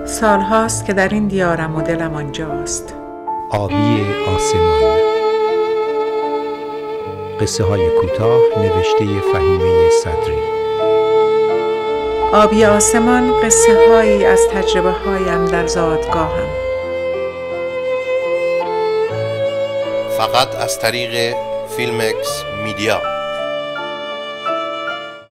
سالهاست که در این دیارم و دلم آنجاست. آبی آسمان. قصه های کوتاه نوشته فهیمه صدری. آبی آسمان، قصه هایی از تجربه هایم در زادگاهم. فقط از طریق فیلمکس میدیا.